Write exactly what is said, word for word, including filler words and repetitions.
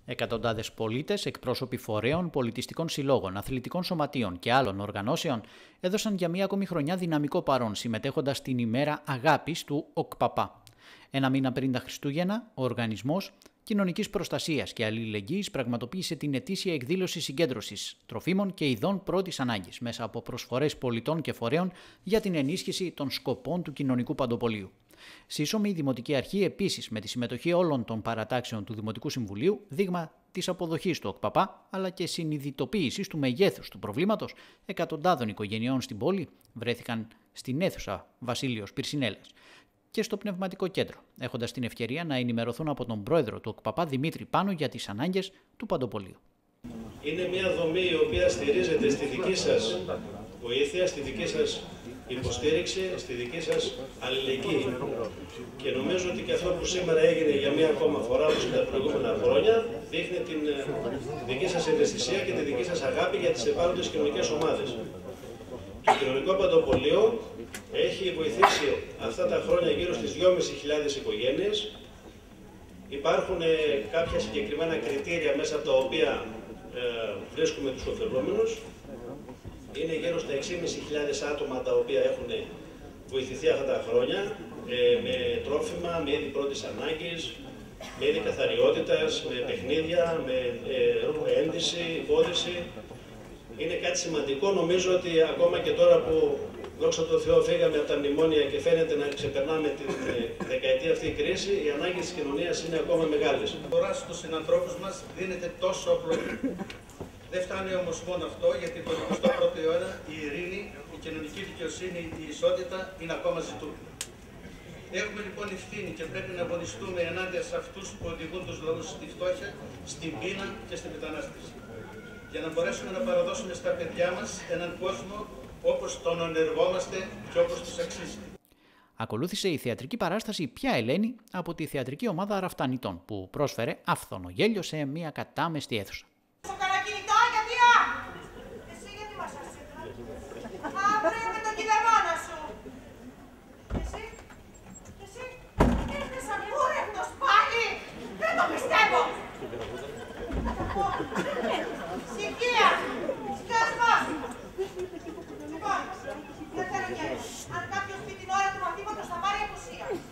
Εκατοντάδες πολίτες, εκπρόσωποι φορέων, πολιτιστικών συλλόγων, αθλητικών σωματείων και άλλων οργανώσεων έδωσαν για μία ακόμη χρονιά δυναμικό παρόν συμμετέχοντας στην ημέρα αγάπης του ΟΚΠΑΠΑ. Ένα μήνα πριν τα Χριστούγεννα, ο Οργανισμός Κοινωνικής Προστασίας και Αλληλεγγύης πραγματοποίησε την ετήσια εκδήλωση συγκέντρωσης τροφίμων και ειδών πρώτης ανάγκης μέσα από προσφορές πολιτών και φορέων για την ενίσχυση των σκοπών του κοινωνικού παντοπολίου. Σύσσωμη η Δημοτική Αρχή επίσης με τη συμμετοχή όλων των παρατάξεων του Δημοτικού Συμβουλίου, δείγμα της αποδοχής του ΟΚΠΑΠΑ αλλά και συνειδητοποίησης του μεγέθους του προβλήματος, εκατοντάδων οικογενειών στην πόλη βρέθηκαν στην αίθουσα Βασίλειος Πυρσινέλλας και στο Πνευματικό Κέντρο, έχοντας την ευκαιρία να ενημερωθούν από τον πρόεδρο του ΟΚΠΑΠΑ Δημήτρη Πάνο για τις ανάγκες του παντοπολίου. Είναι μια δομή η οποία στηρίζεται στη δική σας βοήθεια, στη δική σας υποστήριξη, στη δική σας αλληλεγγύη. Και νομίζω ότι και αυτό που σήμερα έγινε για μία ακόμα φορά, όπως και τα προηγούμενα χρόνια, δείχνει την δική σας ευαισθησία και τη δική σας αγάπη για τις ευάλωτες κοινωνικές ομάδες. Το κοινωνικό παντοπολείο έχει βοηθήσει αυτά τα χρόνια γύρω στις δυόμισι χιλιάδες οικογένειες. Υπάρχουν κάποια συγκεκριμένα κριτήρια μέσα από τα οποία ε, βρίσκουμε τους ωφελούμενους. Είναι γύρω στα έξι χιλιάδες πεντακόσια άτομα τα οποία έχουν βοηθηθεί αυτά τα χρόνια ε, με τρόφιμα, με είδη πρώτης ανάγκης, με είδη καθαριότητας, με παιχνίδια, με ε, έντυση, υπόδηση. Είναι κάτι σημαντικό. Νομίζω ότι ακόμα και τώρα που δόξα τω Θεώ φύγαμε από τα μνημόνια και φαίνεται να ξεπερνάμε την δεκαετία αυτή η κρίση, οι ανάγκες της κοινωνίας είναι ακόμα μεγάλες. Τώρα στους συνανθρώπους μας δίνεται τόσο απλό. Δεν φτάνει όμως μόνο αυτό, γιατί το εικοστό πρώτο αιώνα η ειρήνη, η κοινωνική δικαιοσύνη, η ισότητα είναι ακόμα ζητούμενη. Έχουμε λοιπόν ευθύνη και πρέπει να αγωνιστούμε ενάντια σε αυτούς που οδηγούν τους λαούς στη φτώχεια, στην πείνα και στην μετανάστευση. Για να μπορέσουμε να παραδώσουμε στα παιδιά μας έναν κόσμο όπως τον ονειρευόμαστε και όπως τους αξίζει. Ακολούθησε η θεατρική παράσταση «Ποια Ελένη» από τη θεατρική ομάδα Ραφτανιτών, που πρόσφερε άφθονο γέλιο σε μια κατάμεστη αίθουσα. Αν κάποιος πει την ώρα του μαθήματος θα πάρει απουσία.